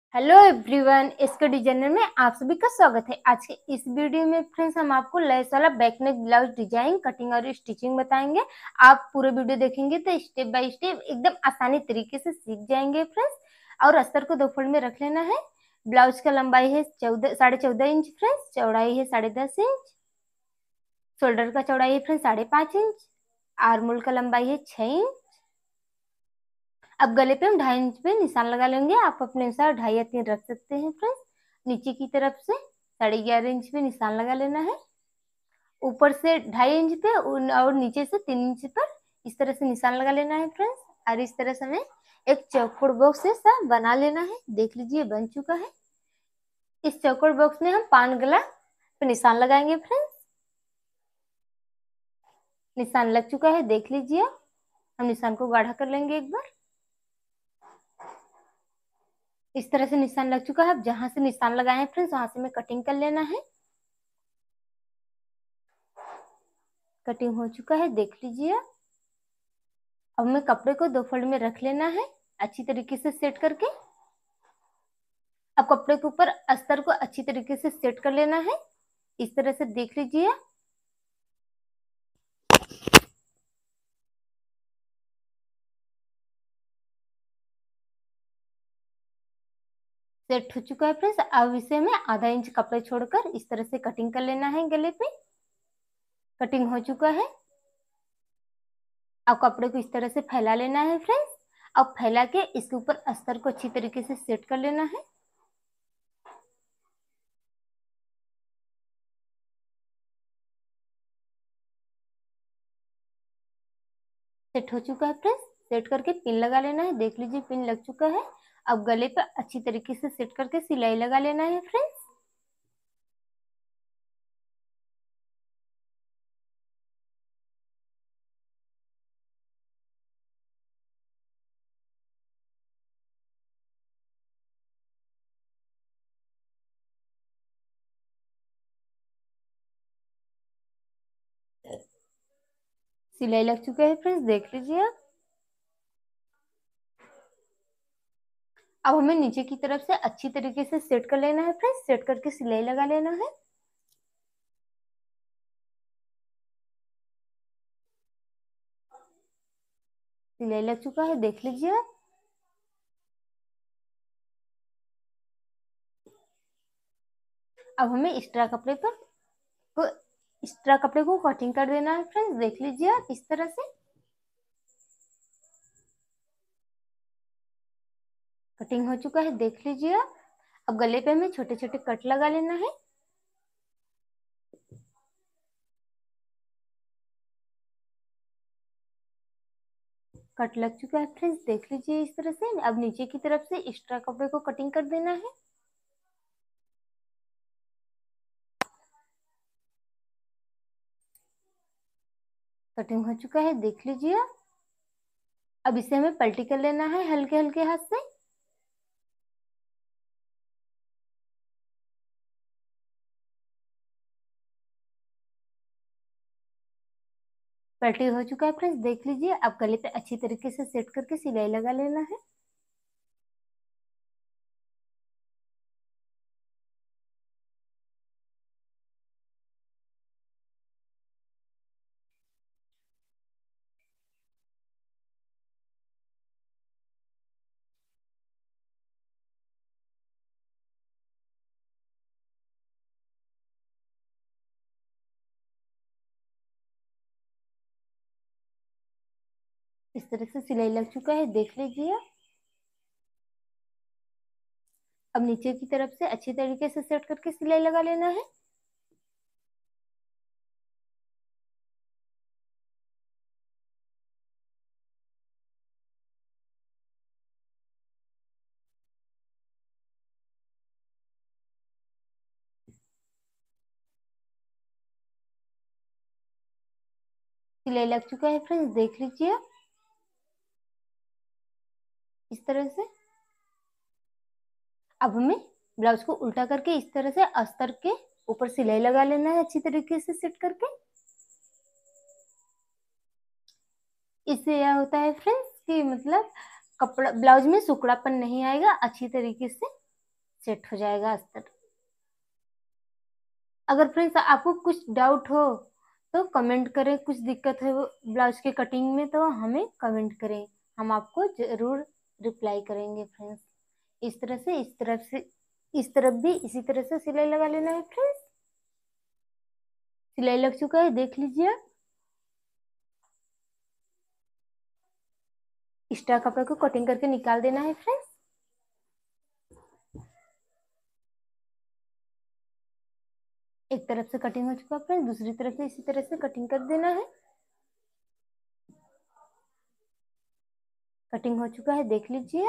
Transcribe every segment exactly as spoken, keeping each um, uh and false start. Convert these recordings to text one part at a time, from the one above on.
Hello everyone, इसके designer में आप सभी का स्वागत है। आज के इस वीडियो में फ्रेंड्स हम आपको लेस वाला back neck blouse design, cutting और स्टिचिंग बताएंगे। आप पूरे वीडियो देखेंगे तो स्टेप बाय स्टेप एकदम आसानी तरीके से सीख जाएंगे फ्रेंड्स। और अस्तर को दो फोल्ड में रख लेना है। ब्लाउज का लंबाई है चौदह साढ़े चौदह इंच फ्रेंड्स, चौड़ाई है साढ़े दस इंच, शोल्डर का चौड़ाई है फ्रेंड्स साढ़े पाँच इंच, आर्मोल का लंबाई है छह इंच। अब गले पे हम ढाई इंच पे निशान लगा लेंगे। आप अपने अनुसार ढाई या तीन रख सकते हैं फ्रेंड्स। नीचे की तरफ से साढ़े ग्यारह इंच पे निशान लगा लेना है। ऊपर से ढाई इंच पे और नीचे से तीन इंच पर इस तरह से निशान लगा लेना है फ्रेंड्स। और इस तरह से हमें एक चौकोर बॉक्स ऐसा बना लेना है। देख लीजिए बन चुका है। इस चौकोर बॉक्स में हम पान गला पे निशान लगाएंगे फ्रेंड्स। निशान लग चुका है, देख लीजिए। हम निशान को गाढ़ा कर लेंगे एक बार। इस तरह से निशान लग चुका है। अब जहां से निशान लगाए हैं फ्रेंड्स वहां से हमें कटिंग कर लेना है। कटिंग हो चुका है, देख लीजिए। अब हमें कपड़े को दो फोल्ड में रख लेना है अच्छी तरीके से सेट करके। अब कपड़े के ऊपर अस्तर को अच्छी तरीके से सेट कर लेना है। इस तरह से देख लीजिए। सेट हो चुका है फ्रेंड्स। अब इसे हमें आधा इंच कपड़े छोड़कर इस तरह से कटिंग कर लेना है गले पे। कटिंग हो चुका है। अब कपड़े को इस तरह से फैला लेना है फ्रेंड्स। अब फैला के इसके ऊपर अस्तर को अच्छी तरीके से सेट कर लेना है। सेट हो चुका है फ्रेंड्स। सेट करके पिन लगा लेना है। देख लीजिए पिन लग चुका है। अब गले पर अच्छी तरीके से सेट करके सिलाई लगा लेना है फ्रेंड्स। सिलाई लग चुका है फ्रेंड्स, देख लीजिए। अब हमें नीचे की तरफ से अच्छी तरीके से सेट कर लेना है फ्रेंड्स। सेट करके सिलाई लगा लेना है। सिलाई लग चुका है, देख लीजिए। अब हमें एक्स्ट्रा कपड़े पर को एक्स्ट्रा कपड़े को कटिंग कर देना है फ्रेंड्स। देख लीजिए आप इस तरह से कटिंग हो चुका है, देख लीजिए। अब गले पे हमें छोटे छोटे कट लगा लेना है। कट लग चुका है फ्रेंड्स, देख लीजिए इस तरह से। अब नीचे की तरफ से एक्स्ट्रा कपड़े को कटिंग कर देना है। कटिंग हो चुका है, देख लीजिए। अब इसे हमें पलटी कर लेना है हल्के हल्के हाथ से। पलटी हो चुका है फ्रेंड्स, देख लीजिए। अब गले पे अच्छी तरीके से सेट करके सिलाई लगा लेना है। इस तरह से सिलाई लग चुका है, देख लीजिए। अब नीचे की तरफ से अच्छी तरीके से सेट करके सिलाई लगा लेना है। सिलाई लग चुका है फ्रेंड्स, देख लीजिए इस तरह से। अब हमें ब्लाउज को उल्टा करके इस तरह से अस्तर के ऊपर सिलाई लगा लेना है अच्छी तरीके से सेट करके। इससे यह होता है फ्रेंड्स कि मतलब कपड़ा ब्लाउज में सुकड़ापन नहीं आएगा अच्छी तरीके से। सेट हो जाएगा अस्तर। अगर फ्रेंड्स आपको कुछ डाउट हो तो कमेंट करें, कुछ दिक्कत है ब्लाउज की कटिंग में तो हमें कमेंट करें, हम आपको जरूर रिप्लाई करेंगे फ्रेंड्स। इस तरह से इस तरफ से इस तरफ भी इसी तरह से सिलाई लगा लेना है फ्रेंड्स। सिलाई लग चुका है, देख लीजिए। एक्स्ट्रा कपड़े को कटिंग करके निकाल देना है फ्रेंड्स। एक तरफ से कटिंग हो चुका है फ्रेंड्स, दूसरी तरफ से इसी तरह से कटिंग कर देना है। कटिंग हो चुका है, देख लीजिए।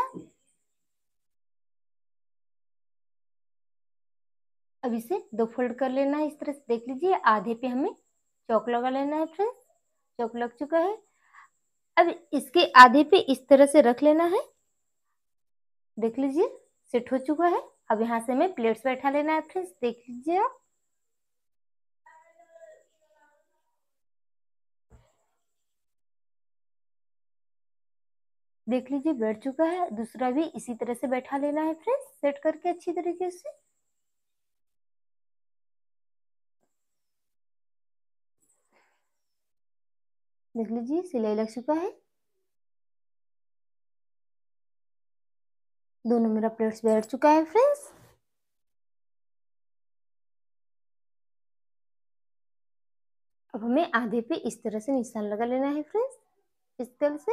अब इसे दो फोल्ड कर लेना है इस तरह से, देख लीजिए। आधे पे हमें चौक लगा लेना है फ्रेंड्स। चौक लग चुका है। अब इसके आधे पे इस तरह से रख लेना है, देख लीजिए। सेट हो चुका है। अब यहाँ से हमें प्लेट्स बैठा लेना है फ्रेंड्स, देख लीजिए आप। देख लीजिए बैठ चुका है। दूसरा भी इसी तरह से बैठा लेना है फ्रेंड्स, सेट करके अच्छी तरीके से। देख लीजिए सिलाई लग चुका है। दोनों मेरा प्लेट्स बैठ चुका है फ्रेंड्स। अब हमें आधे पे इस तरह से निशान लगा लेना है फ्रेंड्स, इस तरह से।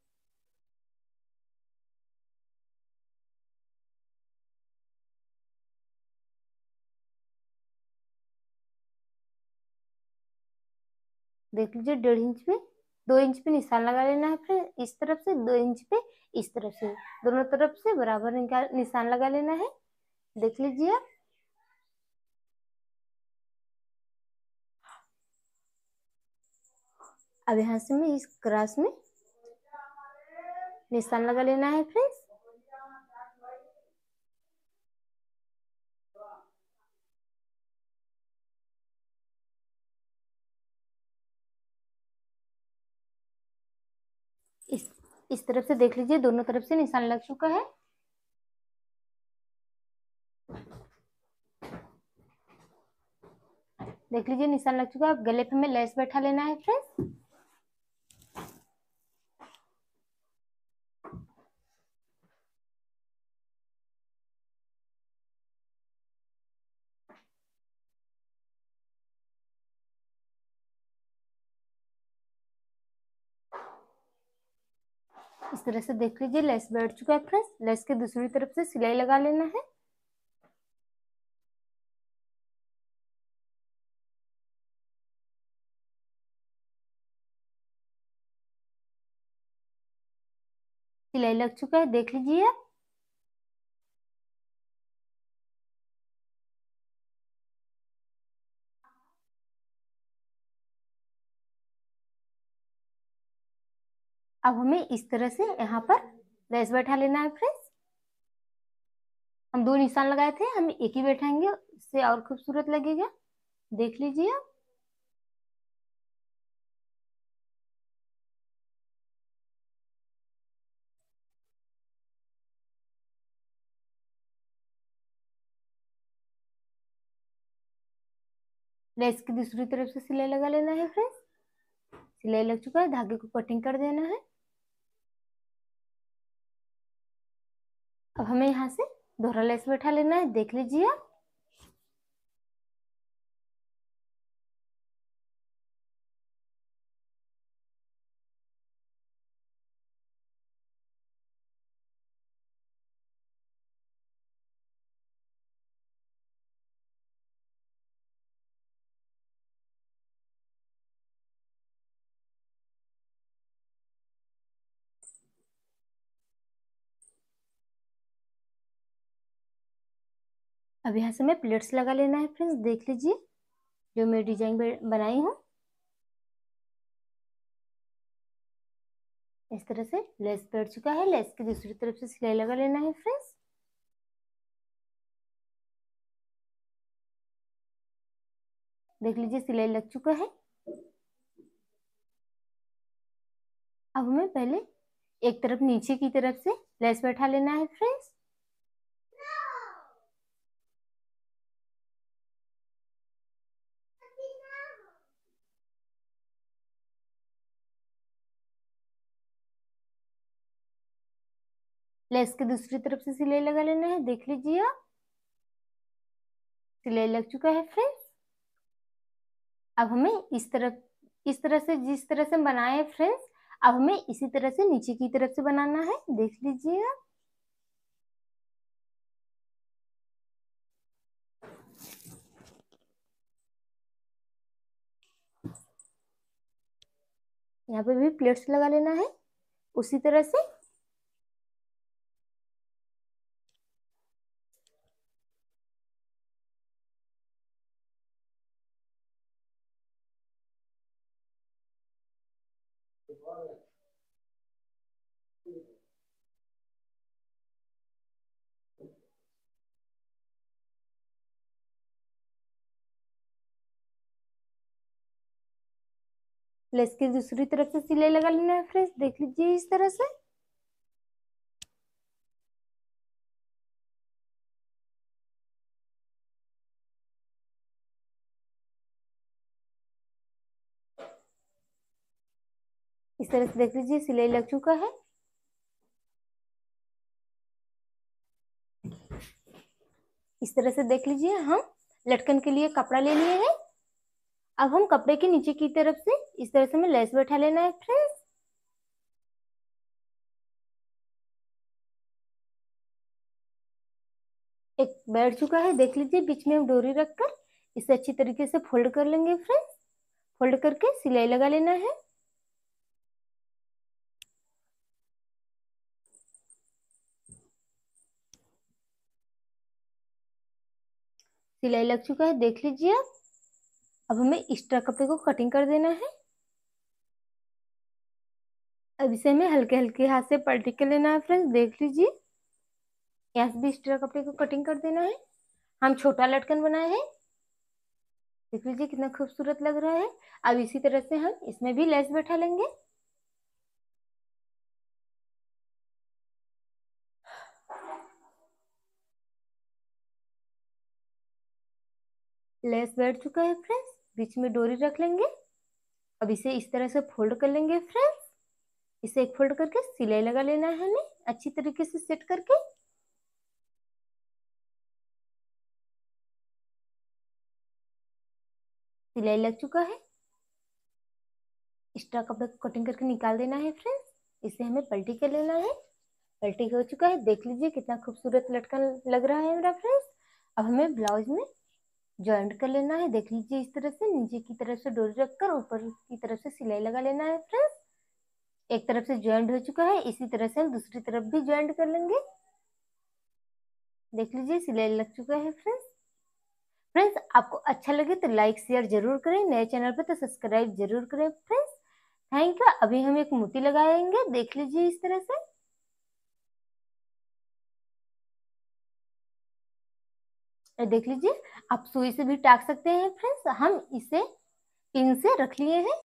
देख लीजिए डेढ़ इंच पे दो इंच पे निशान लगा लेना है फिर इस तरफ से, दो इंच पे इस तरफ से, दोनों तरफ से बराबर निशान लगा लेना है, देख लीजिए आप। अब यहाँ से मैं इस क्रॉस में निशान लगा लेना है फ्रेंड्स। इस इस तरफ से देख लीजिए, दोनों तरफ से निशान लग चुका है। देख लीजिए निशान लग चुका है। अब गले पे हमें लेस बैठा लेना है फ्रेंड्स। इस तरह से देख लीजिए लेस बैठ चुका है फ्रेंड्स। लेस के दूसरी तरफ से सिलाई लगा लेना है। सिलाई लग चुका है, देख लीजिए आप। अब हमें इस तरह से यहाँ पर लेस बैठा लेना है फ्रेंड्स। हम दो निशान लगाए थे, हम एक ही बैठाएंगे, इससे और खूबसूरत लगेगा, देख लीजिए आप। लेस की दूसरी तरफ से सिलाई लगा लेना है फ्रेंड्स। सिलाई लग चुका है, धागे को कटिंग कर देना है। अब हमें यहाँ से दोहरा लेस बैठा लेना है, देख लीजिए आप। अब यहाँ से मैं प्लेट्स लगा लेना है फ्रेंड्स, देख लीजिए जो मैं डिजाइन बनाई हूँ। इस तरह से लेस बैठ चुका है। लेस की दूसरी तरफ से सिलाई लगा लेना है फ्रेंड्स। देख लीजिए सिलाई लग चुका है। अब हमें पहले एक तरफ नीचे की तरफ से लेस बैठा लेना है फ्रेंड्स। लेस के दूसरी तरफ से सिलाई लगा लेना है। देख लीजिए आप, सिलाई लग चुका है फ्रेंड्स। अब हमें इस तरफ, इस तरह से, जिस तरह से हम बनाए हैं फ्रेंड्स, अब हमें इसी तरह से नीचे की तरफ से बनाना है। देख लीजिए आप, यहाँ पे भी प्लेट्स लगा लेना है उसी तरह से। लेस की दूसरी तरफ से सिलाई लगा लेना है फ्रेंड्स। देख लीजिए इस तरह से। इस तरह से देख लीजिए सिलाई लग चुका है। इस तरह से देख लीजिए, हम लटकन के लिए कपड़ा ले लिए हैं। अब हम कपड़े के नीचे की तरफ से इस तरह से हमें लेस बैठा लेना है फ्रेंड्स। एक बैठ चुका है, देख लीजिए। बीच में हम डोरी रखकर इसे अच्छी तरीके से फोल्ड कर लेंगे फ्रेंड्स। फोल्ड करके सिलाई लगा लेना है। सिलाई लग चुका है, देख लीजिए आप। अब हमें एक्स्ट्रा कपड़े को कटिंग कर देना है। अब इसे हमें हल्के हल्के हाथ से पलटी कर लेना है फ्रेंड्स। देख लीजिए, यहाँ से भी एक्स्ट्रा कपड़े को कटिंग कर देना है। हम छोटा लटकन बनाए हैं, देख लीजिए कितना खूबसूरत लग रहा है। अब इसी तरह से हम इसमें भी लेस बैठा लेंगे। लेस बैठ चुका है फ्रेंड्स, बीच में डोरी रख लेंगे। अब इसे इस तरह से फोल्ड कर लेंगे फ्रेंड्स। इसे एक फोल्ड करके सिलाई लगा लेना है हमें अच्छी तरीके से सेट करके। सिलाई लग चुका है, एक्स्ट्रा कपड़े को कटिंग करके निकाल देना है फ्रेंड्स। इसे हमें पलटी कर लेना है। पलटी हो चुका है, देख लीजिए कितना खूबसूरत लटकन लग रहा है मेरा फ्रेंड्स। अब हमें ब्लाउज में ज्वाइंट कर लेना है। देख लीजिए इस तरह से नीचे की तरफ से डोरी रखकर ऊपर की तरफ से सिलाई लगा लेना है फ्रेंड्स। एक तरफ से ज्वाइंट हो चुका है, इसी तरह से हम दूसरी तरफ भी ज्वाइंट कर लेंगे। देख लीजिए सिलाई लग चुका है फ्रेंड्स। फ्रेंड्स आपको अच्छा लगे तो लाइक शेयर जरूर करें, नए चैनल पर तो सब्सक्राइब जरूर करें फ्रेंड्स। Thank you. अभी हम एक मोती लगाएंगे, देख लीजिए इस तरह से। देख लीजिए, आप सुई से भी टाक सकते हैं फ्रेंड्स। हम इसे पिन से रख लिए हैं।